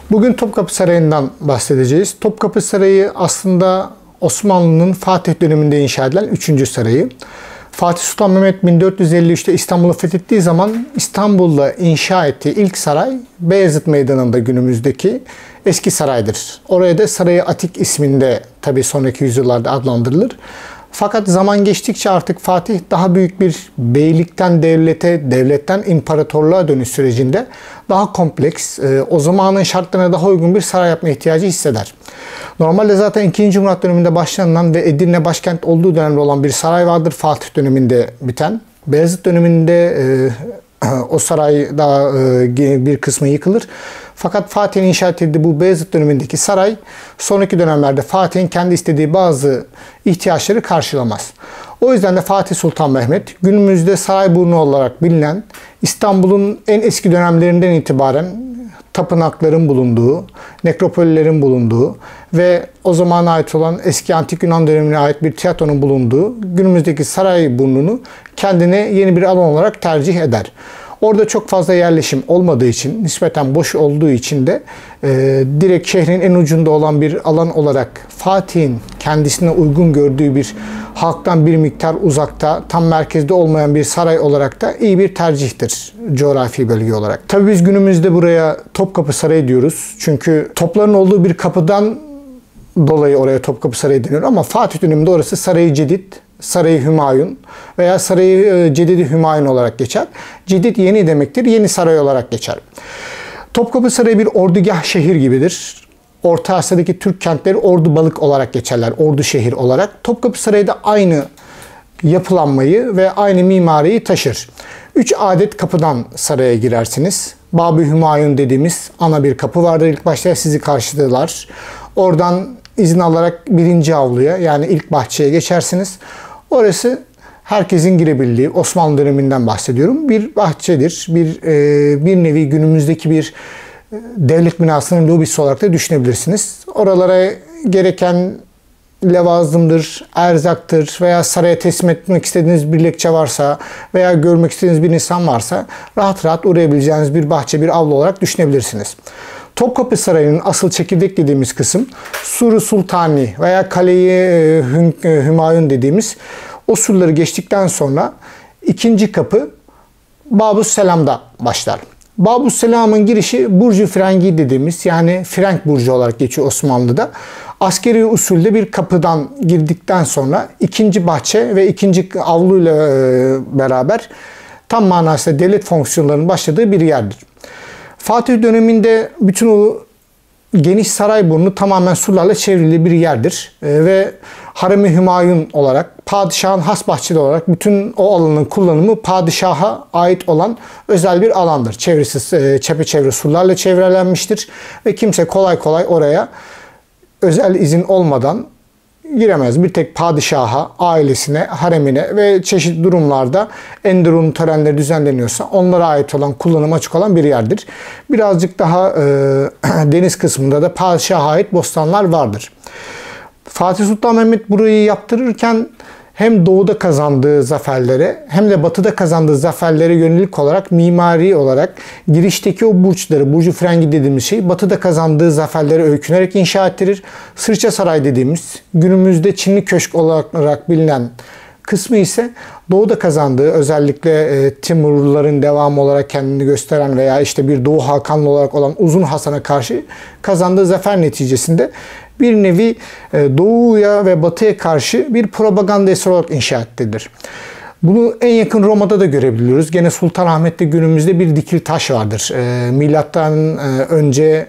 Bugün Topkapı Sarayı'ndan bahsedeceğiz. Topkapı Sarayı aslında Osmanlı'nın Fatih döneminde inşa edilen 3. sarayı. Fatih Sultan Mehmet 1453'te İstanbul'u fethettiği zaman İstanbul'da inşa ettiği ilk saray Beyazıt Meydanı'nda günümüzdeki eski saraydır. Oraya da Sarayı Atik isminde tabii sonraki yüzyıllarda adlandırılır. Fakat zaman geçtikçe artık Fatih daha büyük bir beylikten devlete, devletten imparatorluğa dönüş sürecinde daha kompleks, o zamanın şartlarına daha uygun bir saray yapma ihtiyacı hisseder. Normalde zaten 2. Murat döneminde başlanılan ve Edirne başkent olduğu dönemde olan bir saray vardır Fatih döneminde biten. Beyazıt döneminde o saray daha bir kısmı yıkılır. Fakat Fatih'in inşa ettiği bu Beyazıt dönemindeki saray sonraki dönemlerde Fatih'in kendi istediği bazı ihtiyaçları karşılamaz. O yüzden de Fatih Sultan Mehmet günümüzde Sarayburnu olarak bilinen İstanbul'un en eski dönemlerinden itibaren tapınakların bulunduğu, nekropollerin bulunduğu ve o zamana ait olan eski antik Yunan dönemine ait bir tiyatronun bulunduğu günümüzdeki Sarayburnu'nu kendine yeni bir alan olarak tercih eder. Orada çok fazla yerleşim olmadığı için, nispeten boş olduğu için de direkt şehrin en ucunda olan bir alan olarak Fatih'in kendisine uygun gördüğü bir halktan bir miktar uzakta, tam merkezde olmayan bir saray olarak da iyi bir tercihtir coğrafi bölge olarak. Tabii biz günümüzde buraya Topkapı Sarayı diyoruz. Çünkü topların olduğu bir kapıdan dolayı oraya Topkapı Sarayı deniyor ama Fatih döneminde orası Sarayı Cedid, Sarayı Hümayun veya Sarayı Cedid-i Hümayun olarak geçer. Cedid yeni demektir, yeni saray olarak geçer. Topkapı Sarayı bir ordugah şehir gibidir. Orta Asya'daki Türk kentleri Ordubalık olarak geçerler, ordu şehir olarak. Topkapı Sarayı da aynı yapılanmayı ve aynı mimariyi taşır. 3 adet kapıdan saraya girersiniz. Bab-ı Hümayun dediğimiz ana bir kapı vardır. İlk başta sizi karşılarlar. Oradan izin alarak 1. avluya yani ilk bahçeye geçersiniz. Orası herkesin girebildiği, Osmanlı döneminden bahsediyorum, bir bahçedir. Bir nevi günümüzdeki bir devlet binasının lobisi olarak da düşünebilirsiniz. Oralara gereken levazımdır, erzaktır veya saraya teslim etmek istediğiniz bir dilekçe varsa veya görmek istediğiniz bir insan varsa rahat rahat uğrayabileceğiniz bir bahçe, bir avlu olarak düşünebilirsiniz. Topkapı Sarayı'nın asıl çekirdek dediğimiz kısım Sur-u Sultani veya Kale-i Hümayun dediğimiz o surları geçtikten sonra 2. kapı Bab-ı Selam'da başlar. Bab-ı Selam'ın girişi Burcu Frengi dediğimiz yani Frenk Burcu olarak geçiyor Osmanlı'da. Askeri usulde bir kapıdan girdikten sonra 2. bahçe ve 2. avluyla beraber tam manasıyla devlet fonksiyonlarının başladığı bir yerdir. Fatih döneminde bütün o geniş Sarayburnu tamamen surlarla çevrili bir yerdir. Ve Harem-i Hümayun olarak, padişahın has bahçeli olarak bütün o alanın kullanımı padişaha ait olan özel bir alandır. Çevresi çepeçevre surlarla çevrelenmiştir ve kimse kolay kolay oraya özel izin olmadan giremez. Bir tek padişaha, ailesine, haremine ve çeşitli durumlarda enderun törenleri düzenleniyorsa onlara ait olan, kullanıma açık olan bir yerdir. Birazcık daha deniz kısmında da padişaha ait bostanlar vardır. Fatih Sultan Mehmet burayı yaptırırken hem doğuda kazandığı zaferlere hem de batıda kazandığı zaferlere yönelik olarak mimari olarak girişteki o burçları, Burcu Frengi dediğimiz şey batıda kazandığı zaferlere öykünerek inşa ettirir. Sırça Saray dediğimiz günümüzde Çinli Köşk olarak bilinen kısmı ise doğuda kazandığı özellikle Timurluların devamı olarak kendini gösteren veya işte bir Doğu Hakanlı olarak olan Uzun Hasan'a karşı kazandığı zafer neticesinde bir nevi doğuya ve batıya karşı bir propaganda eseri olarak inşa ettidir. Bunu en yakın Roma'da da görebiliyoruz. Gene Sultanahmet'te günümüzde bir dikili taş vardır. Milattan önce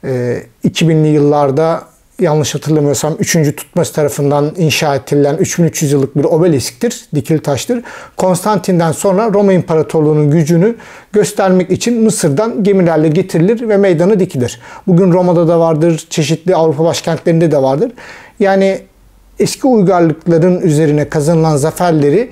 2000'li yıllarda yanlış hatırlamıyorsam 3. Tutmos tarafından inşa edilen 3300 yıllık bir obelisktir, dikili taştır. Konstantin'den sonra Roma İmparatorluğu'nun gücünü göstermek için Mısır'dan gemilerle getirilir ve meydanı dikilir. Bugün Roma'da da vardır, çeşitli Avrupa başkentlerinde de vardır. Yani eski uygarlıkların üzerine kazanılan zaferleri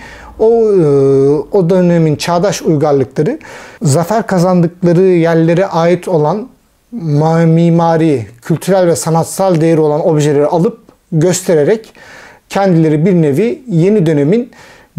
o dönemin çağdaş uygarlıkları zafer kazandıkları yerlere ait olan mimari, kültürel ve sanatsal değeri olan objeleri alıp göstererek kendileri bir nevi yeni dönemin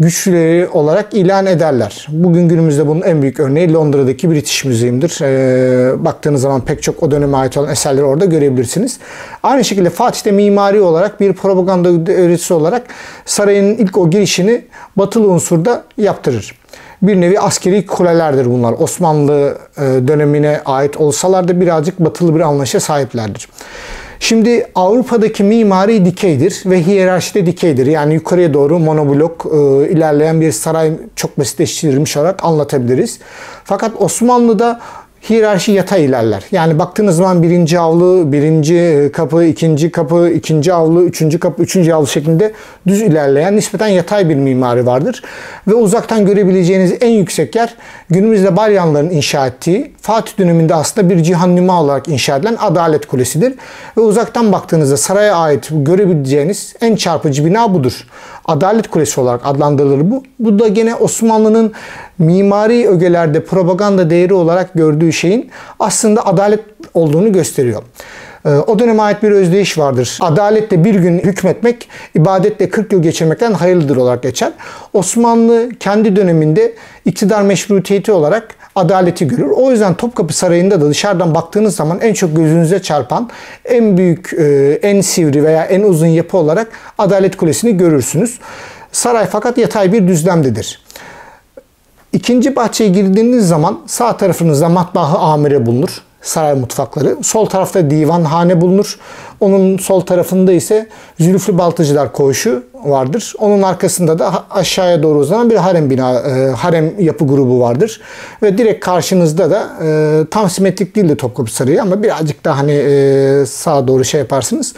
güçleri olarak ilan ederler. Bugün günümüzde bunun en büyük örneği Londra'daki British Museum'dur. Baktığınız zaman pek çok o döneme ait olan eserleri orada görebilirsiniz. Aynı şekilde Fatih de mimari olarak bir propaganda öğretisi olarak sarayın ilk o girişini batılı unsurda yaptırır. Bir nevi askeri kulelerdir bunlar. Osmanlı dönemine ait olsalar da birazcık batılı bir anlayışa sahiplerdir. Şimdi Avrupa'daki mimari dikeydir ve hiyerarşide dikeydir. Yani yukarıya doğru monoblok ilerleyen bir saray çok basitleştirilmiş olarak anlatabiliriz. Fakat Osmanlı'da hiyerarşi yatay ilerler. Yani baktığınız zaman birinci avlu, birinci kapı, ikinci avlu, üçüncü kapı, üçüncü avlu şeklinde düz ilerleyen nispeten yatay bir mimari vardır. Ve uzaktan görebileceğiniz en yüksek yer günümüzde Balyanların inşa ettiği, Fatih döneminde aslında bir cihan-nüma olarak inşa edilen Adalet Kulesi'dir. Ve uzaktan baktığınızda saraya ait görebileceğiniz en çarpıcı bina budur. Adalet Kulesi olarak adlandırılır bu. Bu da gene Osmanlı'nın mimari ögelerde propaganda değeri olarak gördüğü şeyin aslında adalet olduğunu gösteriyor. O döneme ait bir özdeyiş vardır. Adaletle bir gün hükmetmek, ibadetle 40 yıl geçirmekten hayırlıdır olarak geçer. Osmanlı kendi döneminde iktidar meşrutiyeti olarak adaleti görür. O yüzden Topkapı Sarayı'nda da dışarıdan baktığınız zaman en çok gözünüze çarpan, en büyük, en sivri veya en uzun yapı olarak Adalet Kulesi'ni görürsünüz. Saray fakat yatay bir düzlemdedir. İkinci bahçeye girdiğiniz zaman sağ tarafınızda matbaa-ı amire bulunur. Saray mutfakları. Sol tarafta divanhane bulunur. Onun sol tarafında ise Zülüflü Baltacılar Koğuşu vardır. Onun arkasında da aşağıya doğru uzanan bir harem yapı grubu vardır. Ve direkt karşınızda da tam simetrik değildi Topkapı Sarayı ama birazcık da hani sağa doğru şey yaparsınız.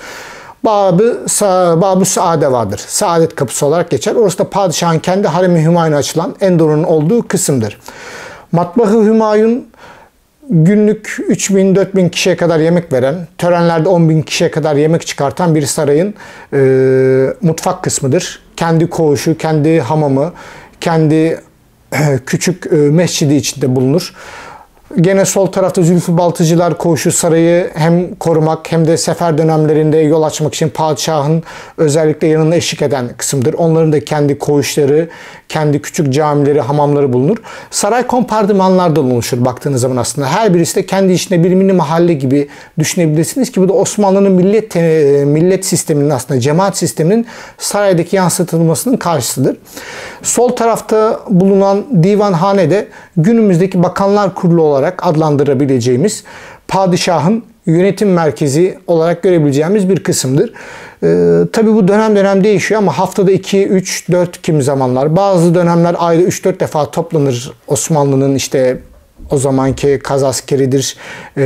Bab-ı Saade vardır. Saadet Kapısı olarak geçer. Orası da padişahın kendi harem-i hümayunu açılan Endor'un olduğu kısımdır. Matbah-ı Hümayun günlük 3000-4000 kişiye kadar yemek veren, törenlerde 10.000 kişiye kadar yemek çıkartan bir sarayın mutfak kısmıdır. Kendi koğuşu, kendi hamamı, kendi küçük mescidi içinde bulunur. Gene sol tarafta Zülfü Baltacılar Koğuşu sarayı hem korumak hem de sefer dönemlerinde yol açmak için padişahın özellikle yanına eşlik eden kısımdır. Onların da kendi koğuşları, kendi küçük camileri, hamamları bulunur. Saray kompartımanlardan oluşur baktığınız zaman aslında. Her birisi de kendi içinde bir mini mahalle gibi düşünebilirsiniz ki bu da Osmanlı'nın millet sisteminin aslında cemaat sisteminin saraydaki yansıtılmasının karşısıdır. Sol tarafta bulunan divanhane de günümüzdeki Bakanlar Kurulu olarak adlandırabileceğimiz padişahın yönetim merkezi olarak görebileceğimiz bir kısımdır. Tabi bu dönem dönem değişiyor ama haftada 2, 3, 4 kimi zamanlar. Bazı dönemler ayda 3-4 defa toplanır Osmanlı'nın işte o zamanki kaz askeridir,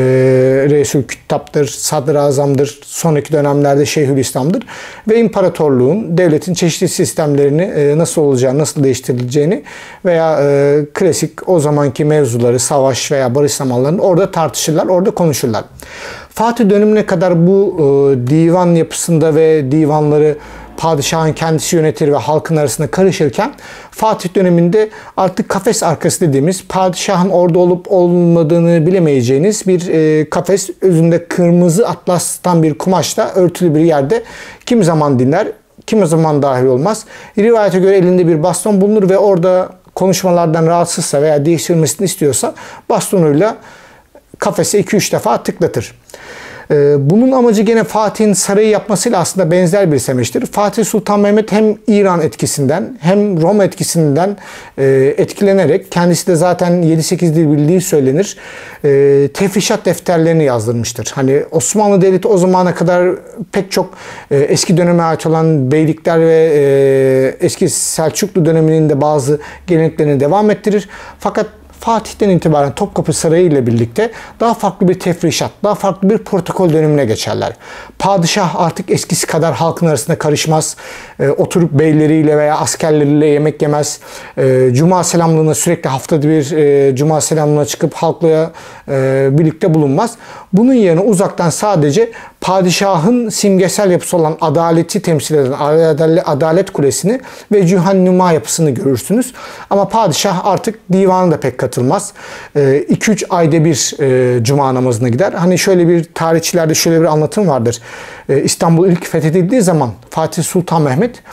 Reisül Küttab'dır, Sadrazam'dır, sonraki dönemlerde Şeyhülislam'dır ve imparatorluğun, devletin çeşitli sistemlerini nasıl olacağını, nasıl değiştirileceğini veya klasik o zamanki mevzuları, savaş veya barış zamanlarını orada tartışırlar, orada konuşurlar. Fatih dönemine kadar bu divan yapısında ve divanları padişahın kendisi yönetir ve halkın arasında karışırken Fatih döneminde artık kafes arkası dediğimiz padişahın orada olup olmadığını bilemeyeceğiniz bir kafes özünde kırmızı atlastan bir kumaşla örtülü bir yerde kimi zaman dinler, kimi zaman dahil olmaz. Rivayete göre elinde bir baston bulunur ve orada konuşmalardan rahatsızsa veya değiştirilmesini istiyorsa bastonuyla kafese 2-3 defa tıklatır. Bunun amacı gene Fatih'in sarayı yapmasıyla aslında benzer bir semeçtir. Fatih Sultan Mehmet hem İran etkisinden hem Roma etkisinden etkilenerek kendisi de zaten 7-8 dil bildiği söylenir. Tefrişat defterlerini yazdırmıştır. Hani Osmanlı Devleti o zamana kadar pek çok eski döneme ait olan beylikler ve eski Selçuklu döneminin de bazı geleneklerini devam ettirir. Fakat Fatih'ten itibaren Topkapı Sarayı ile birlikte daha farklı bir tefrişat, daha farklı bir protokol dönemine geçerler. Padişah artık eskisi kadar halkın arasında karışmaz. Oturup beyleriyle veya askerleriyle yemek yemez. Cuma selamlığına sürekli haftada bir Cuma selamlığına çıkıp halkla birlikte bulunmaz. Bunun yerine uzaktan sadece padişahın simgesel yapısı olan adaleti temsil eden Adalet Kulesi'ni ve Cihan-nüma yapısını görürsünüz. Ama padişah artık divana da pek katılmaz. 2-3 ayda bir cuma namazına gider. Hani şöyle bir tarihçilerde şöyle bir anlatım vardır. İstanbul ilk fethedildiği zaman Fatih Sultan Mehmet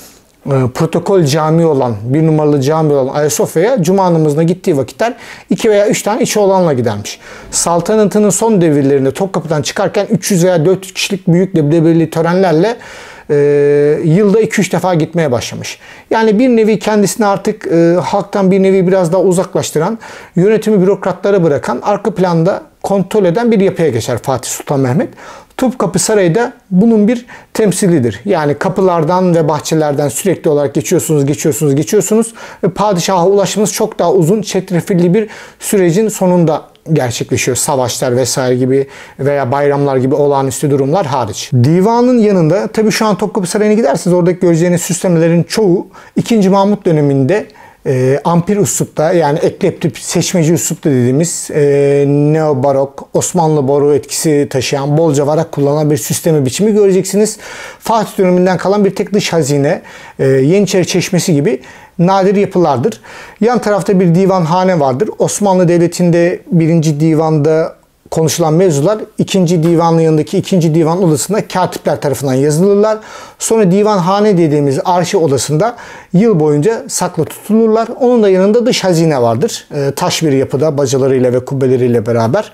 protokol cami olan, bir numaralı cami olan Ayasofya'ya cuma namazına gittiği vakitler 2 veya 3 tane içi olanla gidermiş. Saltanatının son devirlerinde Topkapı'dan çıkarken 300 veya 400 kişilik büyük leblebi törenlerle yılda 2-3 defa gitmeye başlamış. Yani bir nevi kendisini artık halktan bir nevi biraz daha uzaklaştıran, yönetimi bürokratlara bırakan, arka planda kontrol eden bir yapıya geçer Fatih Sultan Mehmet. Topkapı Sarayı da bunun bir temsilidir. Yani kapılardan ve bahçelerden sürekli olarak geçiyorsunuz ve padişaha ulaşmanız çok daha uzun, çetrefilli bir sürecin sonunda gerçekleşiyor. Savaşlar vesaire gibi veya bayramlar gibi olağanüstü durumlar hariç. Divanın yanında tabii şu an Topkapı Sarayı'na giderseniz oradaki göreceğiniz süslemelerin çoğu 2. Mahmut döneminde ampir üslupta, yani eklektik seçmeci üslupta dediğimiz neo-barok, Osmanlı boru etkisi taşıyan, bolca varak kullanan bir süsleme biçimi göreceksiniz. Fatih döneminden kalan bir tek dış hazine, Yeniçeri Çeşmesi gibi nadir yapılardır. Yan tarafta bir divanhane vardır. Osmanlı Devleti'nde 1. divanda konuşulan mevzular 2. divanın yanındaki 2. divan odasında katipler tarafından yazılırlar. Sonra divanhane dediğimiz arşiv odasında yıl boyunca saklı tutulurlar. Onun da yanında dış hazine vardır. Taş bir yapıda bacalarıyla ve kubbeleriyle beraber.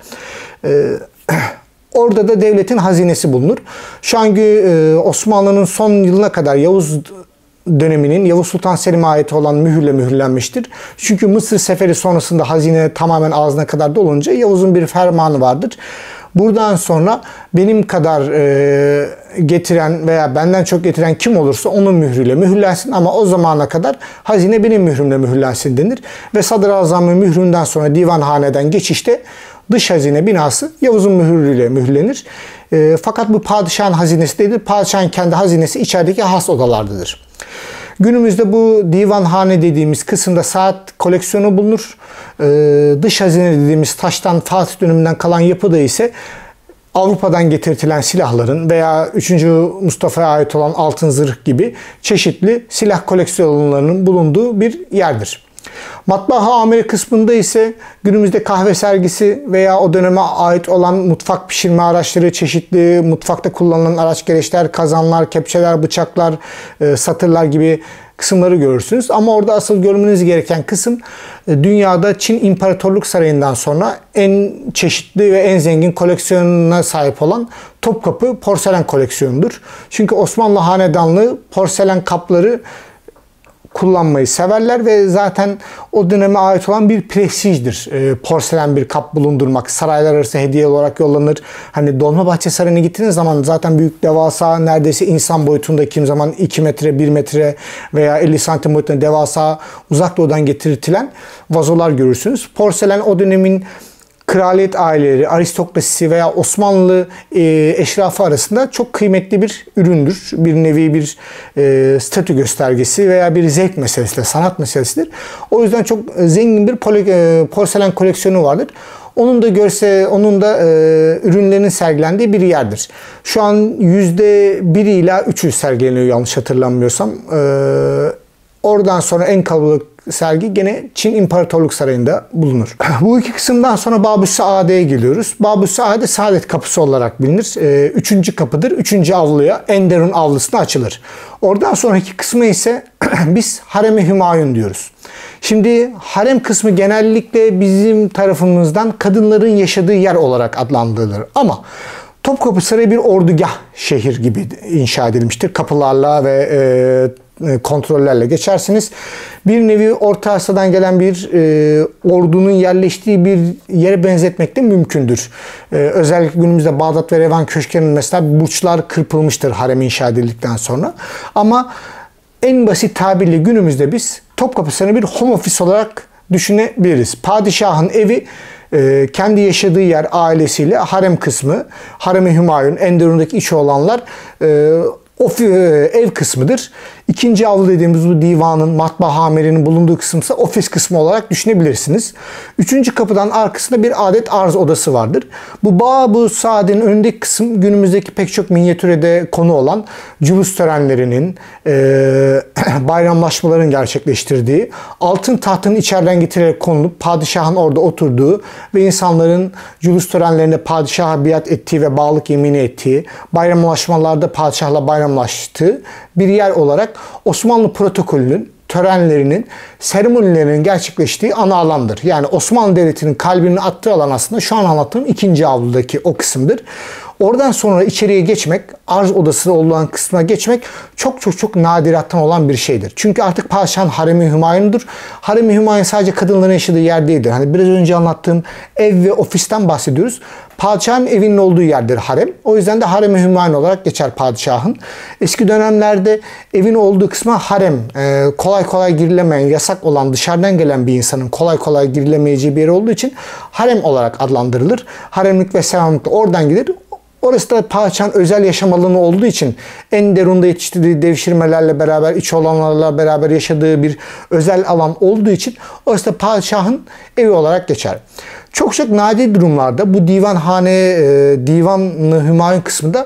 Orada da devletin hazinesi bulunur. Şu anki Osmanlı'nın son yılına kadar Yavuz döneminin Yavuz Sultan Selim'e ait olan mühürle mühürlenmiştir. Çünkü Mısır seferi sonrasında hazine tamamen ağzına kadar dolunca Yavuz'un bir fermanı vardır. Buradan sonra benim kadar getiren veya benden çok getiren kim olursa onun mührüyle mühürlensin, ama o zamana kadar hazine benim mührümle mühürlensin denir. Ve Sadrazam'ın mühründen sonra divanhaneden geçişte dış hazine binası Yavuz'un mührüyle mühürlenir. Fakat bu padişahın hazinesi değildir. Padişahın kendi hazinesi içerideki has odalardadır. Günümüzde bu divanhane dediğimiz kısımda saat koleksiyonu bulunur. Dış hazine dediğimiz taştan Fatih döneminden kalan yapıda ise Avrupa'dan getirtilen silahların veya 3. Mustafa'ya ait olan altın zırh gibi çeşitli silah koleksiyonlarının bulunduğu bir yerdir. Matbaa amiri kısmında ise günümüzde kahve sergisi veya o döneme ait olan mutfak pişirme araçları, çeşitli mutfakta kullanılan araç gereçler, kazanlar, kepçeler, bıçaklar, satırlar gibi kısımları görürsünüz. Ama orada asıl görmeniz gereken kısım dünyada Çin İmparatorluk Sarayı'ndan sonra en çeşitli ve en zengin koleksiyonuna sahip olan Topkapı porselen koleksiyonudur. Çünkü Osmanlı hanedanlığı porselen kapları kullanmayı severler ve zaten o döneme ait olan bir prestijdir. Porselen bir kap bulundurmak saraylar arası hediye olarak yollanır. Hani Dolmabahçe Sarayı'na gittiğiniz zaman zaten büyük, devasa, neredeyse insan boyutunda, kim zaman 2 metre, 1 metre veya 50 santim boyutunda devasa uzak doğudan getirtilen vazolar görürsünüz. Porselen o dönemin kraliyet aileleri, aristokrasisi veya Osmanlı eşrafı arasında çok kıymetli bir üründür. Bir nevi bir statü göstergesi veya bir zevk meselesidir, sanat meselesidir. O yüzden çok zengin bir porselen koleksiyonu vardır. Onun da ürünlerin sergilendiği bir yerdir. Şu an %1 ila 3'ü sergileniyor yanlış hatırlamıyorsam. Oradan sonra en kalabalık sergi gene Çin İmparatorluk Sarayı'nda bulunur. Bu iki kısımdan sonra Babü Saade'ye geliyoruz. Babü Saade Saadet Kapısı olarak bilinir. 3. kapıdır. 3. avluya, Enderun avlusuna açılır. Oradan sonraki kısmı ise biz Harem-i Hümayun diyoruz. Şimdi harem kısmı genellikle bizim tarafımızdan kadınların yaşadığı yer olarak adlandırılır. Ama Topkapı Sarayı bir ordugah şehir gibi inşa edilmiştir. Kapılarla ve kontrollerle geçersiniz. Bir nevi Orta Asya'dan gelen bir ordunun yerleştiği bir yere benzetmek de mümkündür. Özellikle günümüzde Bağdat ve Revan köşklerinin mesela burçlar kırpılmıştır harem inşa edildikten sonra. Ama en basit tabirle günümüzde biz Topkapı Sarayı'nı bir home office olarak düşünebiliriz. Padişahın evi, kendi yaşadığı yer ailesiyle harem kısmı, Harem-i Hümayun, Enderun'daki içi olanlar ev kısmıdır. 2. avlu dediğimiz bu divanın, matbaa amirinin bulunduğu kısımsa ofis kısmı olarak düşünebilirsiniz. 3. kapıdan arkasında bir adet arz odası vardır. Bu Babü Saade'nin önündeki kısım günümüzdeki pek çok minyatürede konu olan cülus törenlerinin, bayramlaşmaların gerçekleştirdiği, altın tahtın içeriden getirilerek konulup padişahın orada oturduğu ve insanların cülus törenlerinde padişaha biat ettiği ve bağlılık yemini ettiği, bayramlaşmalarda padişahla bayramlaştığı bir yer olarak olarak Osmanlı protokolünün, törenlerinin, seremonilerinin gerçekleştiği ana alandır. Yani Osmanlı Devleti'nin kalbinin attığı alan aslında şu an anlattığım 2. avludaki o kısımdır. Oradan sonra içeriye geçmek, arz odası olan kısma geçmek çok nadirattan olan bir şeydir. Çünkü artık padişahın haremi hümayunudur. Haremi hümayun sadece kadınların yaşadığı yer değildir. Hani biraz önce anlattığım ev ve ofisten bahsediyoruz. Padişahın evinin olduğu yerdir harem. O yüzden de harem-i hümayun olarak geçer padişahın. Eski dönemlerde evin olduğu kısma harem, kolay kolay girilemeyen, yasak olan, dışarıdan gelen bir insanın kolay kolay girilemeyeceği bir yer olduğu için harem olarak adlandırılır. Haremlik ve selamlık da oradan gelir. Orası da padişahın özel yaşam alanı olduğu için Enderun'da yetiştirdiği devşirmelerle beraber, iç olanlarla beraber yaşadığı bir özel alan olduğu için orası da padişahın evi olarak geçer. Çok nadir durumlarda bu divanhane, divan-ı hümayun kısmında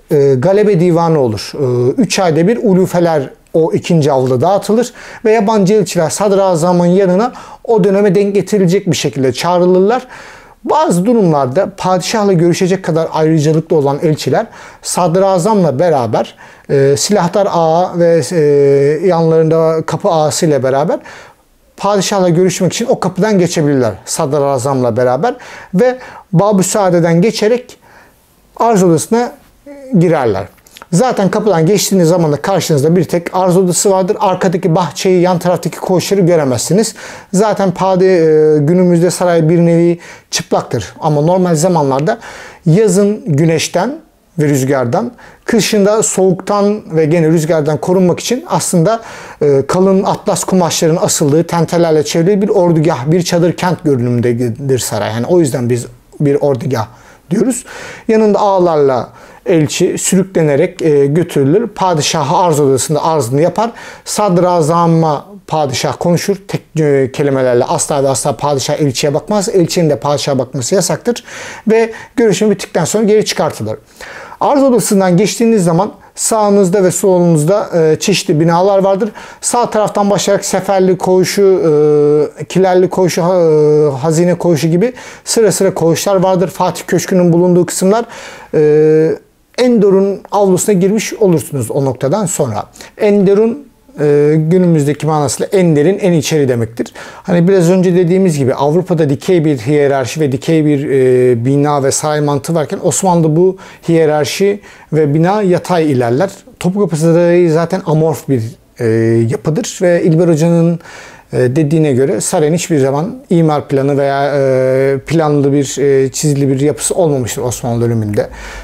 galebe divanı olur. 3 ayda bir ulufeler o 2. avluda dağıtılır ve yabancı elçiler sadrazamın yanına o döneme denk getirilecek bir şekilde çağrılırlar. Bazı durumlarda padişahla görüşecek kadar ayrıcalıklı olan elçiler sadrazamla beraber silahtar ağa ve yanlarında kapı ağası ile beraber padişahla görüşmek için o kapıdan geçebilirler sadrazamla beraber ve Bab-ı Saade'den geçerek arz odasına girerler. Zaten kapıdan geçtiğiniz zaman da karşınızda bir tek arz odası vardır. Arkadaki bahçeyi, yan taraftaki koğuşları göremezsiniz. Zaten günümüzde saray bir nevi çıplaktır. Ama normal zamanlarda yazın güneşten ve rüzgardan, kışında soğuktan ve gene rüzgardan korunmak için aslında kalın atlas kumaşların asıldığı, tentelerle çevrili bir ordugah, bir çadır kent görünümündedir saray. Yani o yüzden biz bir ordugah diyoruz. Yanında ağlarla elçi sürüklenerek götürülür. Padişah'a arz odasında arzını yapar. Sadrazam'a padişah konuşur. Tek kelimelerle asla ve asla padişah elçiye bakmaz. Elçinin de padişaha bakması yasaktır. Ve görüşme bittikten sonra geri çıkartılır. Arz odasından geçtiğiniz zaman sağınızda ve solunuzda çeşitli binalar vardır. Sağ taraftan başlayarak Seferli Koğuşu, Kilerli Koğuşu, Hazine Koğuşu gibi sıra sıra koğuşlar vardır. Fatih Köşkü'nün bulunduğu kısımlar. Enderun avlusuna girmiş olursunuz o noktadan sonra. Enderun günümüzdeki manasıyla enderin en içeri demektir. Hani biraz önce dediğimiz gibi Avrupa'da dikey bir hiyerarşi ve dikey bir bina ve saray mantığı varken Osmanlı'da bu hiyerarşi ve bina yatay ilerler. Topkapı Sarayı zaten amorf bir yapıdır ve İlber Hoca'nın dediğine göre sarayın hiçbir zaman imar planı veya planlı bir çizili bir yapısı olmamıştır Osmanlı döneminde.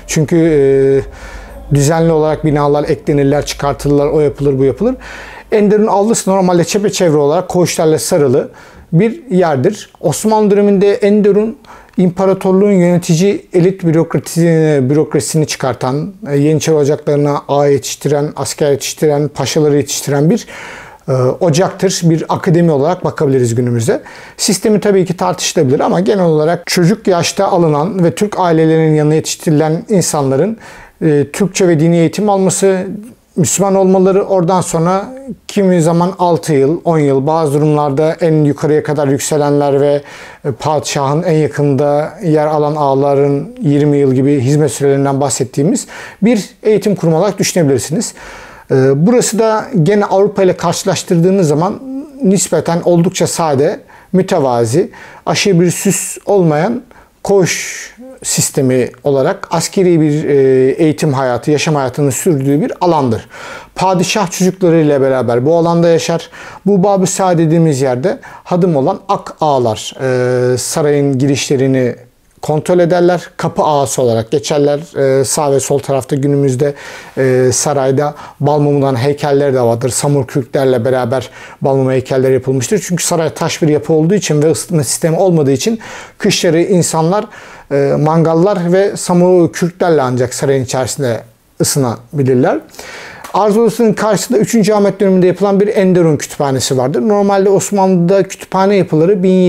Çünkü düzenli olarak binalar eklenirler, çıkartılırlar, o yapılır, bu yapılır. Enderun avlusu normalde çepeçevre olarak koğuşlarla sarılı bir yerdir. Osmanlı döneminde Enderun imparatorluğun yönetici elit bürokrasisini çıkartan, Yeniçeri ocaklarına ağa yetiştiren, asker yetiştiren, paşaları yetiştiren bir ocaktır. Bir akademi olarak bakabiliriz günümüzde. Sistemi tabii ki tartışılabilir ama genel olarak çocuk yaşta alınan ve Türk ailelerinin yanına yetiştirilen insanların Türkçe ve dini eğitim alması, Müslüman olmaları, oradan sonra kimi zaman 6 yıl, 10 yıl, bazı durumlarda en yukarıya kadar yükselenler ve padişahın en yakında yer alan ağaların 20 yıl gibi hizmet sürelerinden bahsettiğimiz bir eğitim kurumu olarak düşünebilirsiniz. Burası da gene Avrupa ile karşılaştırdığınız zaman nispeten oldukça sade, mütevazi, aşırı bir süs olmayan koğuş sistemi olarak askeri bir eğitim hayatı, yaşam hayatını sürdüğü bir alandır. Padişah çocuklarıyla beraber bu alanda yaşar. Bu Bab-ı Saad dediğimiz yerde hadım olan ak ağalar sarayın girişlerini kontrol ederler. Kapı ağası olarak geçerler. Sağ ve sol tarafta günümüzde sarayda Balmumu'dan heykeller de vardır. Samur kürklerle beraber Balmumu heykeller yapılmıştır. Çünkü saray taş bir yapı olduğu için ve ısıtma sistemi olmadığı için kışları insanlar mangallar ve samur kürklerle ancak sarayın içerisinde ısınabilirler. Arz odasının karşısında 3. Ahmet döneminde yapılan bir Enderun kütüphanesi vardır. Normalde Osmanlı'da kütüphane yapıları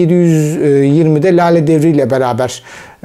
1720'de Lale Devri ile beraber,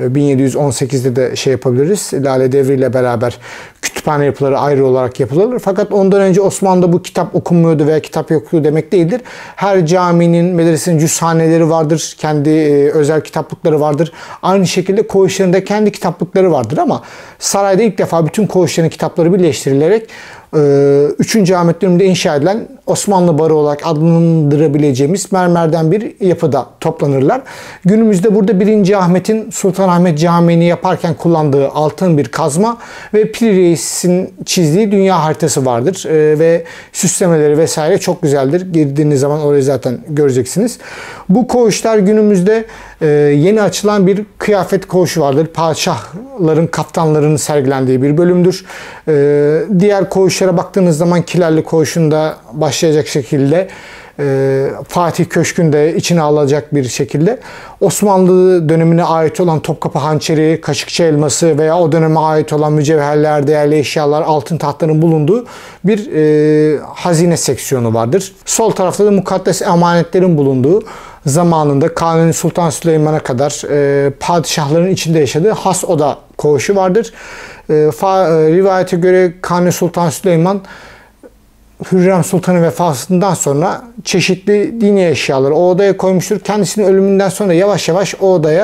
1718'de de şey yapabiliriz. Lale Devri ile beraber kütüphane yapıları ayrı olarak yapılır. Fakat ondan önce Osmanlı'da bu kitap okunmuyordu veya kitap yoktu demek değildir. Her caminin, medresenin cüzhaneleri vardır. Kendi özel kitaplıkları vardır. Aynı şekilde koğuşlarında kendi kitaplıkları vardır ama sarayda ilk defa bütün koğuşların kitapları birleştirilerek 3. Ahmet döneminde inşa edilen Osmanlı Barı olarak adlandırabileceğimiz mermerden bir yapıda toplanırlar. Günümüzde burada 1. Ahmet'in Sultanahmet Camii'ni yaparken kullandığı altın bir kazma ve Piri Reis'in çizdiği dünya haritası vardır. Ve süslemeleri vesaire çok güzeldir. Girdiğiniz zaman orayı zaten göreceksiniz. Bu koğuşlar günümüzde yeni açılan bir kıyafet koğuşu vardır. Padişahların kaftanlarının sergilendiği bir bölümdür. Diğer koğuşlara baktığınız zaman Kilerli Koğuşu'nda başlayacak şekilde Fatih Köşkü'nde içine alacak bir şekilde Osmanlı dönemine ait olan Topkapı hançeri, Kaşıkçı elması veya o döneme ait olan mücevherler, değerli eşyalar, altın tahtların bulunduğu bir hazine seksiyonu vardır. Sol tarafta da mukaddes emanetlerin bulunduğu, zamanında Kanuni Sultan Süleyman'a kadar padişahların içinde yaşadığı has oda koğuşu vardır. Rivayete göre Kanuni Sultan Süleyman Hürrem Sultan'ın vefatından sonra çeşitli dini eşyaları o odaya koymuştur. Kendisinin ölümünden sonra yavaş yavaş o odaya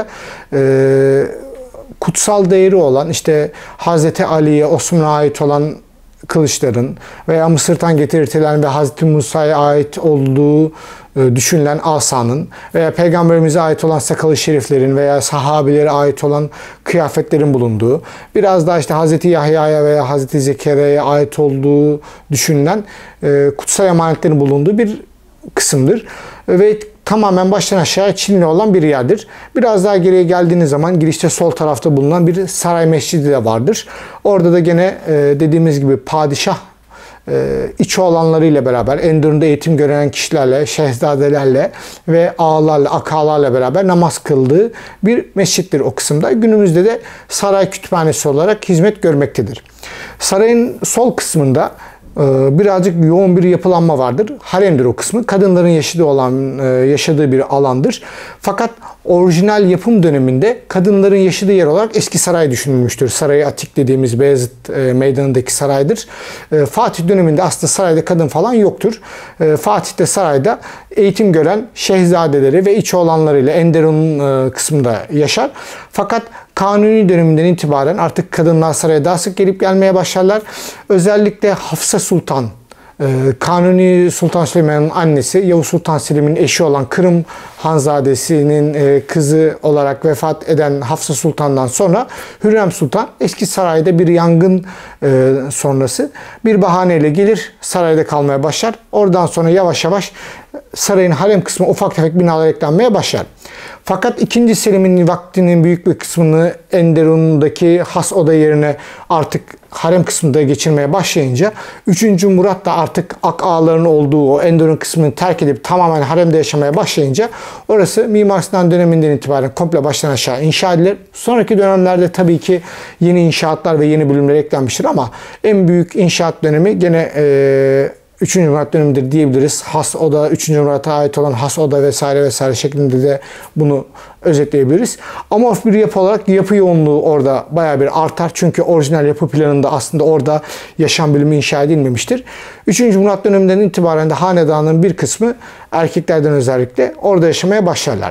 kutsal değeri olan, işte Hazreti Ali'ye, Osman'a ait olan kılıçların veya Mısır'dan getirilen ve Hazreti Musa'ya ait olduğu düşünülen asanın veya Peygamberimize ait olan sakalı şeriflerin veya sahabilere ait olan kıyafetlerin bulunduğu, biraz daha işte Hazreti Yahya'ya veya Hazreti Zekeriya'ya ait olduğu düşünülen kutsal emanetlerin bulunduğu bir kısımdır. Ve tamamen baştan aşağıya Çinli olan bir yerdir. Biraz daha geriye geldiğiniz zaman girişte sol tarafta bulunan bir saray mescidi de vardır. Orada da gene dediğimiz gibi padişah iç oğlanlarıyla beraber, Enderun'da eğitim gören kişilerle, şehzadelerle ve ağalarla, akalarla beraber namaz kıldığı bir mescittir o kısımda. Günümüzde de saray kütüphanesi olarak hizmet görmektedir. Sarayın sol kısmında birazcık yoğun bir yapılanma vardır. Haremdir o kısmı. Kadınların yaşadığı bir alandır. Fakat orijinal yapım döneminde kadınların yaşadığı yer olarak eski saray düşünülmüştür. Saray Atik dediğimiz Beyazıt Meydanı'ndaki saraydır. Fatih döneminde aslında sarayda kadın falan yoktur. Fatih'te sarayda eğitim gören şehzadeleri ve iç oğlanlarıyla Enderun kısmında yaşar. Fakat Kanuni döneminden itibaren artık kadınlar saraya daha sık gelip gelmeye başlarlar. Özellikle Hafsa Sultan, Kanuni Sultan Süleyman'ın annesi, Yavuz Sultan Selim'in eşi olan Kırım Hanzadesi'nin kızı olarak vefat eden Hafsa Sultan'dan sonra Hürrem Sultan eski sarayda bir yangın sonrası bir bahaneyle gelir, sarayda kalmaya başlar. Oradan sonra yavaş yavaş sarayın harem kısmı ufak tefek binalar eklenmeye başlar. Fakat 2. Selim'in vaktinin büyük bir kısmını Enderun'daki has oda yerine artık harem kısmında geçirmeye başlayınca 3. Murat da artık ak ağaların olduğu o Enderun kısmını terk edip tamamen haremde yaşamaya başlayınca orası Mimar Sinan döneminden itibaren komple baştan aşağı inşa edilir. Sonraki dönemlerde tabii ki yeni inşaatlar ve yeni bölümler eklenmiştir ama en büyük inşaat dönemi gene 3. Murat dönemidir diyebiliriz. Has oda, 3. Murat'a ait olan has oda vesaire vesaire şeklinde de bunu özetleyebiliriz. Amorf bir yapı olarak yapı yoğunluğu orada bayağı bir artar. Çünkü orijinal yapı planında aslında orada yaşam bölümü inşa edilmemiştir. 3. Murat döneminden itibaren de hanedanın bir kısmı erkeklerden özellikle orada yaşamaya başlarlar.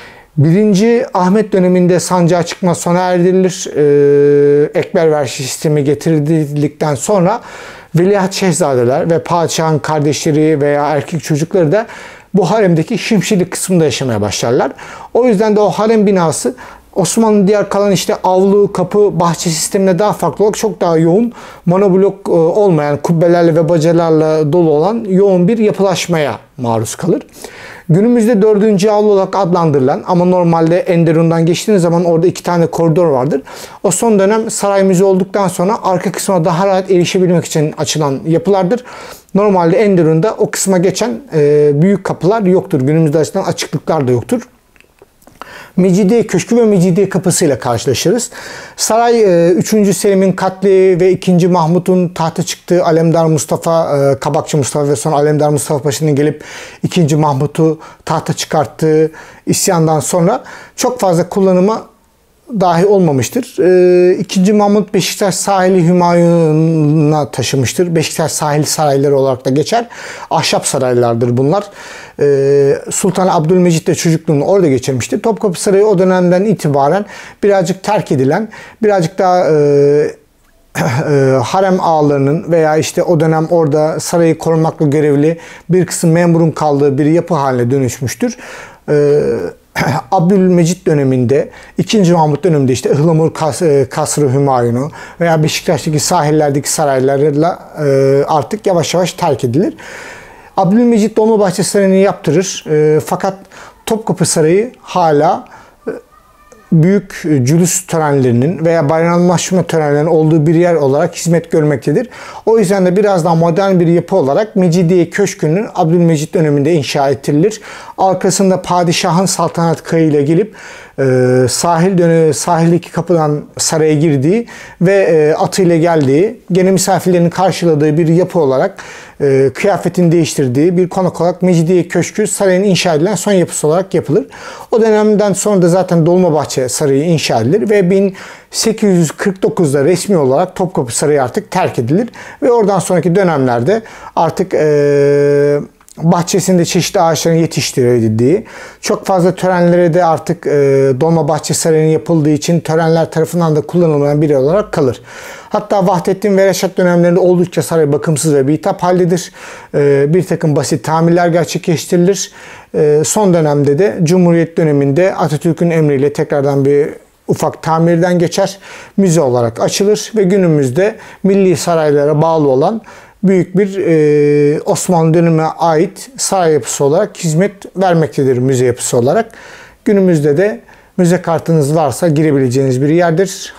1. Ahmet döneminde sancağa çıkma sona erdirilir. Ekber verşi sistemi getirildikten sonra veliaht şehzadeler ve padişahın kardeşleri veya erkek çocukları da bu haremdeki şimşirlik kısmında yaşamaya başlarlar. O yüzden de o harem binası Osmanlı'nın diğer kalan işte avlu, kapı, bahçe sistemine daha farklı olarak çok daha yoğun, monoblok olmayan, kubbelerle ve bacalarla dolu olan yoğun bir yapılaşmaya maruz kalır. Günümüzde 4. avlu olarak adlandırılan ama normalde Enderun'dan geçtiğiniz zaman orada 2 tane koridor vardır. O son dönem saray müze olduktan sonra arka kısma daha rahat erişebilmek için açılan yapılardır. Normalde Enderun'da o kısma geçen büyük kapılar yoktur. Günümüzde açılan açıklıklar da yoktur. Mecidiye Köşkü ve Mecidiye Kapısı ile karşılaşırız. Saray 3. Selim'in katli ve 2. Mahmut'un tahta çıktığı Alemdar Mustafa, Kabakçı Mustafa ve sonra Alemdar Mustafa Paşa'nın gelip 2. Mahmut'u tahta çıkarttığı isyandan sonra çok fazla kullanıma dahi olmamıştır. 2. Mahmut Beşiktaş Sahili Hümayun'a taşımıştır. Beşiktaş Sahil Sarayları olarak da geçer. Ahşap saraylardır bunlar. Sultan Abdülmecit de çocukluğunu orada geçirmiştir. Topkapı Sarayı o dönemden itibaren birazcık terk edilen, birazcık daha harem ağalarının veya işte o dönem orada sarayı korumakla görevli bir kısım memurun kaldığı bir yapı haline dönüşmüştür. Abdülmecit döneminde, 2. Mahmut döneminde işte Ihlamur Kasrı Hümayun'u veya Beşiktaş'taki sahillerdeki saraylarla artık yavaş yavaş terk edilir. Abdülmecit Dolmabahçe Sarayı'nı yaptırır. Fakat Topkapı Sarayı hala büyük cülüs törenlerinin veya bayramlaşma törenlerinin olduğu bir yer olarak hizmet görmektedir. O yüzden de biraz daha modern bir yapı olarak Mecidiye Köşkü'nün Abdülmecit döneminde inşa ettirilir. Arkasında padişahın saltanat kayığıyla gelip sahildeki kapıdan saraya girdiği ve atıyla geldiği, gene misafirlerini karşıladığı bir yapı olarak kıyafetini değiştirdiği bir konak olarak Mecidiye Köşkü sarayın inşa edilen son yapısı olarak yapılır. O dönemden sonra da zaten Dolmabahçe Sarayı inşa edilir ve 1849'da resmi olarak Topkapı Sarayı artık terk edilir ve oradan sonraki dönemlerde artık bahçesinde çeşitli ağaçların yetiştirildiği, çok fazla törenlere de artık Dolmabahçe Sarayı'nın yapıldığı için törenler tarafından da kullanılmayan bir yer olarak kalır. Hatta Vahdettin ve Reşat dönemlerinde oldukça saray bakımsız ve bitap haldedir. Bir takım basit tamirler gerçekleştirilir. Son dönemde de Cumhuriyet döneminde Atatürk'ün emriyle tekrardan bir ufak tamirden geçer. Müze olarak açılır ve günümüzde milli saraylara bağlı olan büyük bir Osmanlı dönemine ait saray yapısı olarak hizmet vermektedir müze yapısı olarak. Günümüzde de müze kartınız varsa girebileceğiniz bir yerdir.